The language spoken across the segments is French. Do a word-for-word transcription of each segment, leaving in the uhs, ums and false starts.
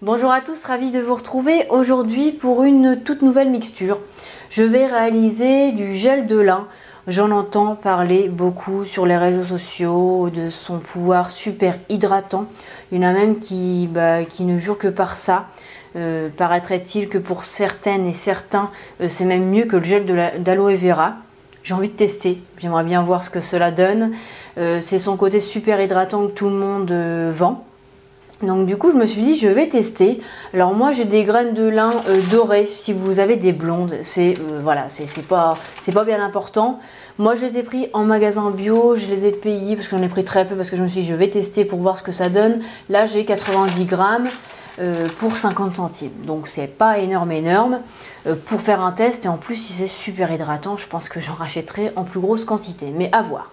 Bonjour à tous, ravi de vous retrouver aujourd'hui pour une toute nouvelle mixture. Je vais réaliser du gel de lin. J'en entends parler beaucoup sur les réseaux sociaux de son pouvoir super hydratant. Il y en a même qui, bah, qui ne jurent que par ça. Euh, paraîtrait-il que pour certaines et certains, euh, c'est même mieux que le gel d'aloe vera. J'ai envie de tester, j'aimerais bien voir ce que cela donne. Euh, c'est son côté super hydratant que tout le monde euh, vend. Donc du coup je me suis dit je vais tester. Alors moi j'ai des graines de lin euh, dorées. Si vous avez des blondes, c'est euh, voilà, c'est pas, pas bien important. Moi je les ai pris en magasin bio, je les ai payés parce que j'en ai pris très peu parce que je me suis dit je vais tester pour voir ce que ça donne. Là j'ai quatre-vingt-dix grammes euh, pour cinquante centimes. Donc c'est pas énorme énorme euh, pour faire un test, et en plus si c'est super hydratant, je pense que j'en rachèterai en plus grosse quantité. Mais à voir.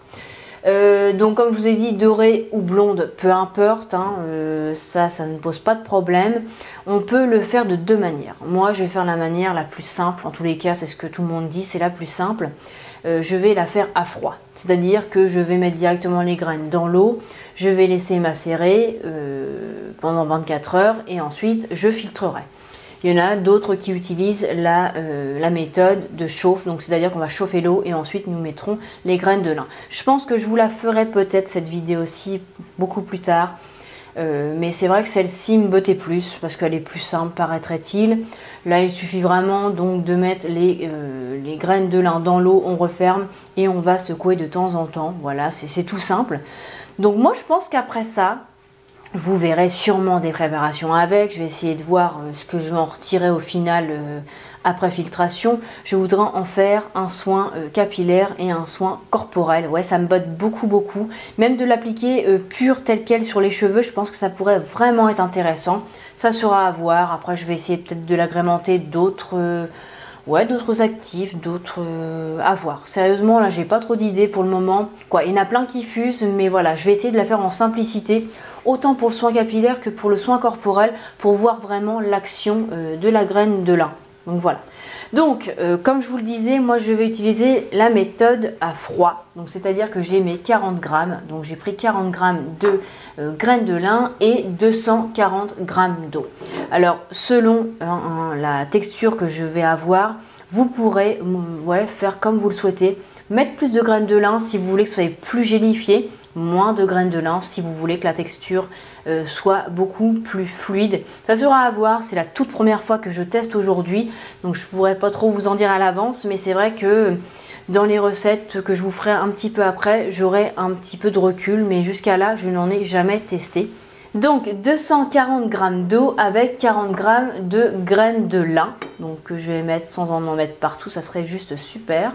Euh, donc comme je vous ai dit, dorée ou blonde, peu importe, hein, euh, ça, ça ne pose pas de problème. On peut le faire de deux manières. Moi, je vais faire la manière la plus simple. En tous les cas, c'est ce que tout le monde dit, c'est la plus simple. Euh, je vais la faire à froid. C'est-à-dire que je vais mettre directement les graines dans l'eau. Je vais laisser macérer euh, pendant vingt-quatre heures et ensuite je filtrerai. Il y en a d'autres qui utilisent la, euh, la méthode de chauffe, donc c'est-à-dire qu'on va chauffer l'eau et ensuite nous mettrons les graines de lin. Je pense que je vous la ferai peut-être cette vidéo-ci beaucoup plus tard, euh, mais c'est vrai que celle-ci me bottait plus parce qu'elle est plus simple, paraîtrait-il. Là, il suffit vraiment donc de mettre les, euh, les graines de lin dans l'eau, on referme et on va secouer de temps en temps. Voilà, c'est tout simple. Donc moi, je pense qu'après ça, vous verrez sûrement des préparations avec. Je vais essayer de voir ce que je vais en retirer au final euh, après filtration. Je voudrais en faire un soin euh, capillaire et un soin corporel. Ouais, ça me botte beaucoup, beaucoup. Même de l'appliquer euh, pur tel quel sur les cheveux, je pense que ça pourrait vraiment être intéressant. Ça sera à voir. Après, je vais essayer peut-être de l'agrémenter d'autres... Euh, Ouais, d'autres actifs, d'autres euh, à voir. Sérieusement, là, j'ai pas trop d'idées pour le moment. Quoi, il y en a plein qui fusent, mais voilà, je vais essayer de la faire en simplicité, autant pour le soin capillaire que pour le soin corporel, pour voir vraiment l'action euh, de la graine de lin. Donc voilà. Donc, euh, comme je vous le disais, moi, je vais utiliser la méthode à froid. Donc, c'est-à-dire que j'ai mes quarante grammes. Donc, j'ai pris quarante grammes de euh, graines de lin et deux cent quarante grammes d'eau. Alors, selon hein, hein, la texture que je vais avoir, vous pourrez ouais, faire comme vous le souhaitez. Mettre plus de graines de lin si vous voulez que ce soit plus gélifié. Moins de graines de lin si vous voulez que la texture euh, soit beaucoup plus fluide. Ça sera à voir, c'est la toute première fois que je teste aujourd'hui, donc je ne pourrais pas trop vous en dire à l'avance, mais c'est vrai que dans les recettes que je vous ferai un petit peu après, j'aurai un petit peu de recul, mais jusqu'à là, je n'en ai jamais testé. Donc deux cent quarante grammes d'eau avec quarante grammes de graines de lin, donc que je vais mettre sans en en mettre partout, ça serait juste super.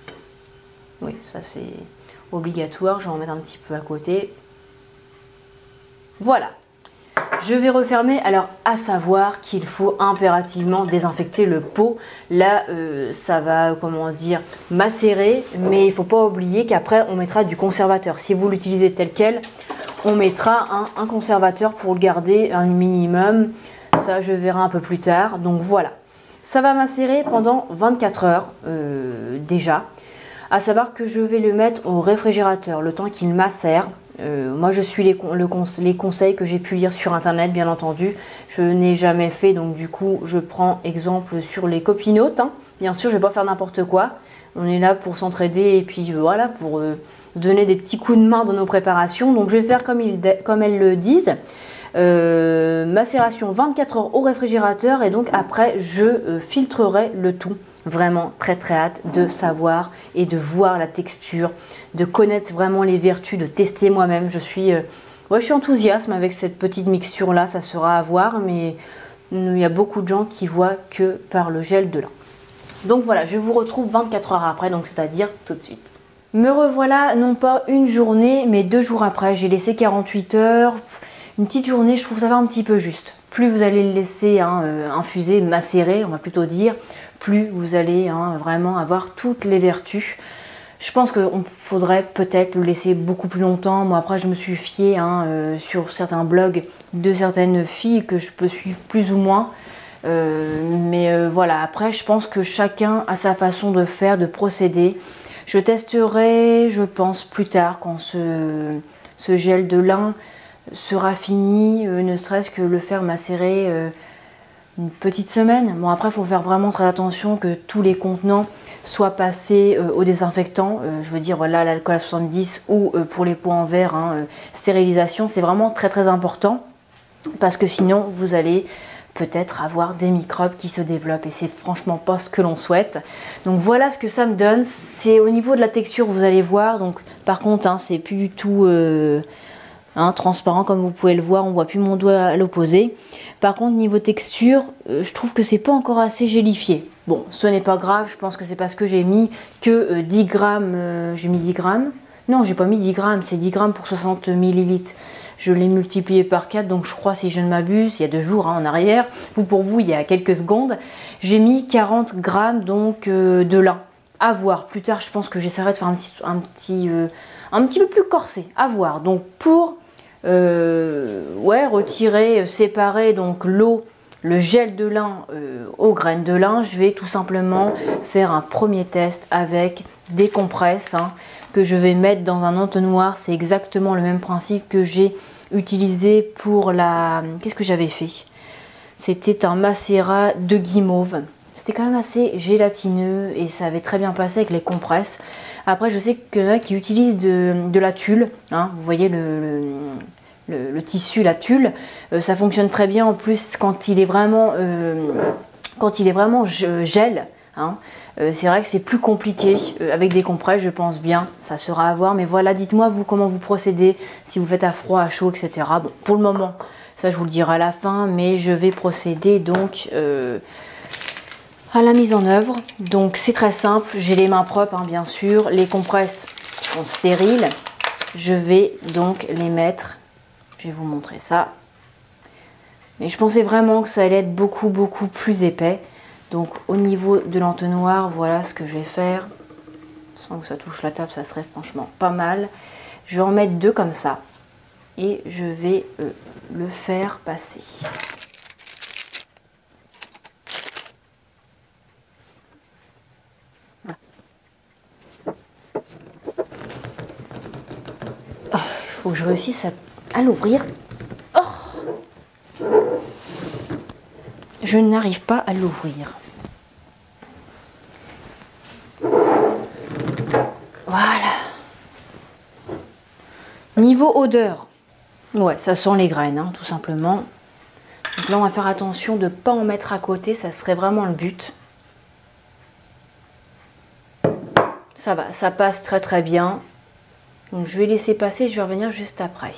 Oui, ça c'est obligatoire, je vais en mettre un petit peu à côté. Voilà, je vais refermer. Alors à savoir qu'il faut impérativement désinfecter le pot. Là euh, ça va, comment dire, macérer, mais il ne faut pas oublier qu'après on mettra du conservateur. Si vous l'utilisez tel quel, on mettra un, un conservateur pour le garder un minimum. Ça je verrai un peu plus tard. Donc voilà, ça va macérer pendant vingt-quatre heures euh, déjà. À savoir que je vais le mettre au réfrigérateur le temps qu'il macère. Euh, moi je suis les, le, les conseils que j'ai pu lire sur internet, bien entendu. Je n'ai jamais fait, donc du coup je prends exemple sur les copinotes. Hein. Bien sûr, je ne vais pas faire n'importe quoi. On est là pour s'entraider et puis euh, voilà, pour euh, donner des petits coups de main dans nos préparations. Donc je vais faire comme, ils, comme elles le disent. Euh, macération vingt-quatre heures au réfrigérateur et donc après je euh, filtrerai le tout. Vraiment très très hâte de savoir et de voir la texture, de connaître vraiment les vertus, de tester moi-même. Je suis, euh, ouais, je suis enthousiaste avec cette petite mixture là, ça sera à voir, mais il y a beaucoup de gens qui voient que par le gel de lin. Donc voilà, je vous retrouve vingt-quatre heures après, donc c'est-à-dire tout de suite. Me revoilà, non pas une journée, mais deux jours après. J'ai laissé quarante-huit heures, une petite journée, je trouve ça va un petit peu juste. Plus vous allez le laisser hein, euh, infuser, macérer, on va plutôt dire, plus vous allez hein, vraiment avoir toutes les vertus. Je pense qu'il faudrait peut-être le laisser beaucoup plus longtemps. Moi après je me suis fiée hein, euh, sur certains blogs de certaines filles que je peux suivre plus ou moins. Euh, mais euh, voilà, après je pense que chacun a sa façon de faire, de procéder. Je testerai, je pense, plus tard quand ce, ce gel de lin sera fini, euh, ne serait-ce que le faire macérer euh, une petite semaine. Bon, après, il faut faire vraiment très attention que tous les contenants soient passés euh, au désinfectant. Euh, je veux dire, voilà, l'alcool à soixante-dix ou euh, pour les pots en verre, hein, euh, stérilisation, c'est vraiment très très important parce que sinon, vous allez peut-être avoir des microbes qui se développent et c'est franchement pas ce que l'on souhaite. Donc voilà ce que ça me donne. C'est au niveau de la texture, vous allez voir. Donc par contre, hein, c'est plus du tout euh, hein, transparent comme vous pouvez le voir. On voit plus mon doigt à l'opposé. Par contre, niveau texture, euh, je trouve que c'est pas encore assez gélifié. Bon, ce n'est pas grave. Je pense que c'est parce que j'ai mis que euh, dix grammes. Euh, j'ai mis dix grammes. Non, j'ai pas mis dix grammes. C'est dix grammes pour soixante millilitres. Je l'ai multiplié par quatre, donc je crois, si je ne m'abuse, il y a deux jours hein, en arrière, ou pour vous, il y a quelques secondes, j'ai mis quarante grammes donc, euh, de lin. À voir. Plus tard, je pense que j'essaierai de faire un petit, un, petit, euh, un petit peu plus corsé. À voir. Donc, pour euh, ouais, retirer, séparer donc l'eau, le gel de lin euh, aux graines de lin, je vais tout simplement faire un premier test avec des compresses hein, que je vais mettre dans un entonnoir. C'est exactement le même principe que j'ai utilisé pour la... Qu'est-ce que j'avais fait? C'était un macérat de guimauve. C'était quand même assez gélatineux et ça avait très bien passé avec les compresses. Après, je sais qu'il y en a qui utilisent de, de la tulle. Hein, vous voyez le, le, le, le tissu, la tulle. Euh, ça fonctionne très bien en plus quand il est vraiment, euh, quand il est vraiment gel. Hein. Euh, c'est vrai que c'est plus compliqué euh, avec des compresses, je pense bien, ça sera à voir. Mais voilà, dites-moi vous comment vous procédez, si vous faites à froid, à chaud, et cetera. Bon, pour le moment, ça je vous le dirai à la fin, mais je vais procéder donc euh, à la mise en œuvre. Donc c'est très simple, j'ai les mains propres hein, bien sûr, les compresses sont stériles. Je vais donc les mettre, je vais vous montrer ça. Mais je pensais vraiment que ça allait être beaucoup beaucoup plus épais. Donc au niveau de l'entonnoir, voilà ce que je vais faire. Sans que ça touche la table, ça serait franchement pas mal. Je vais en mettre deux comme ça. Et je vais euh, le faire passer. Voilà. Oh, il faut que je réussisse à, à l'ouvrir. Oh, je n'arrive pas à l'ouvrir. Voilà. Niveau odeur, ouais, ça sent les graines, hein, tout simplement. Donc là, on va faire attention de ne pas en mettre à côté, ça serait vraiment le but. Ça va, ça passe très très bien. Donc je vais laisser passer, je vais revenir juste après.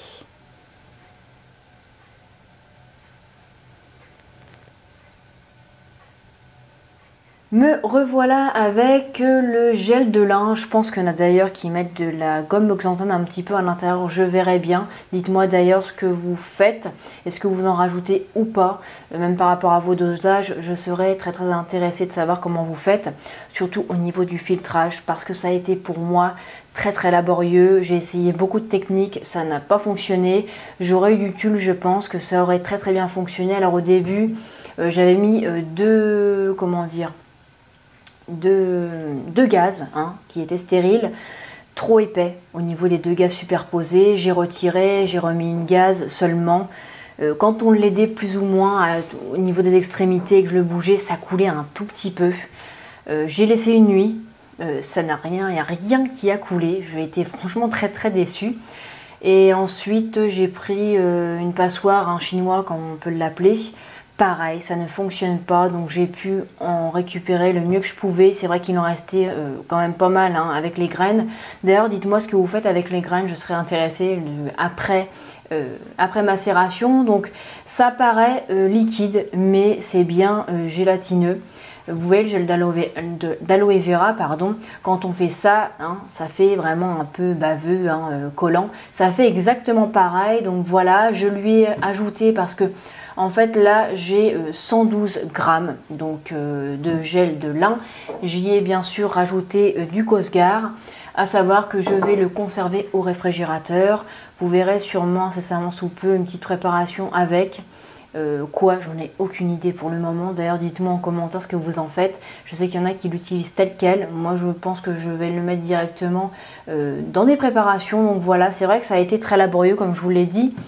Me revoilà avec le gel de lin. Je pense qu'il y en a d'ailleurs qui mettent de la gomme oxantane un petit peu à l'intérieur. Je verrai bien. Dites-moi d'ailleurs ce que vous faites. Est-ce que vous en rajoutez ou pas? Même par rapport à vos dosages, je serais très très intéressée de savoir comment vous faites. Surtout au niveau du filtrage. Parce que ça a été pour moi très très laborieux. J'ai essayé beaucoup de techniques. Ça n'a pas fonctionné. J'aurais eu du tulle, je pense que ça aurait très très bien fonctionné. Alors au début, euh, j'avais mis euh, deux... Comment dire De, de gaz hein, qui étaient stériles, trop épais au niveau des deux gaz superposés. J'ai retiré, j'ai remis une gaz seulement. Euh, quand on l'aidait plus ou moins à, au niveau des extrémités et que je le bougeais, ça coulait un tout petit peu. Euh, j'ai laissé une nuit, euh, ça n'a rien, il n'y a rien qui a coulé. J'ai été franchement très très déçue. Et ensuite j'ai pris euh, une passoire, un chinois comme on peut l'appeler. Pareil, ça ne fonctionne pas, donc j'ai pu en récupérer le mieux que je pouvais. C'est vrai qu'il en restait euh, quand même pas mal hein, avec les graines. D'ailleurs, dites-moi ce que vous faites avec les graines, je serais intéressée euh, après, euh, après macération. Donc ça paraît euh, liquide, mais c'est bien euh, gélatineux. Vous voyez le gel d'aloe vera, pardon, quand on fait ça, hein, ça fait vraiment un peu baveux, hein, euh, collant. Ça fait exactement pareil, donc voilà, je lui ai ajouté parce que en fait là j'ai cent douze grammes donc, euh, de gel de lin. J'y ai bien sûr rajouté euh, du Cosgar, à savoir que je vais le conserver au réfrigérateur. Vous verrez sûrement incessamment sous peu une petite préparation avec. Euh, quoi, j'en ai aucune idée pour le moment. D'ailleurs dites-moi en commentaire ce que vous en faites. Je sais qu'il y en a qui l'utilisent tel quel. Moi je pense que je vais le mettre directement euh, dans des préparations. Donc voilà, c'est vrai que ça a été très laborieux comme je vous l'ai dit.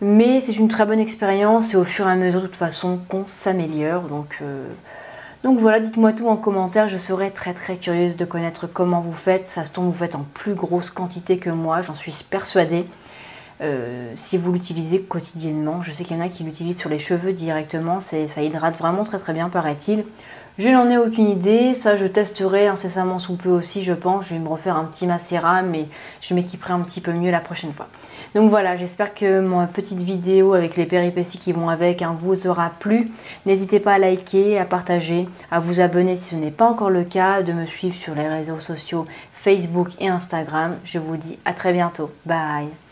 Mais c'est une très bonne expérience et au fur et à mesure de toute façon qu'on s'améliore. Donc, euh, donc voilà, dites-moi tout en commentaire, je serais très très curieuse de connaître comment vous faites. Ça se tombe, vous faites en plus grosse quantité que moi, j'en suis persuadée. Euh, si vous l'utilisez quotidiennement, je sais qu'il y en a qui l'utilisent sur les cheveux directement, ça hydrate vraiment très très bien paraît-il. Je n'en ai aucune idée, ça je testerai incessamment sous peu aussi je pense, je vais me refaire un petit mascara mais je m'équiperai un petit peu mieux la prochaine fois. Donc voilà, j'espère que ma petite vidéo avec les péripéties qui vont avec hein, vous aura plu. N'hésitez pas à liker, à partager, à vous abonner si ce n'est pas encore le cas, de me suivre sur les réseaux sociaux Facebook et Instagram. Je vous dis à très bientôt, bye.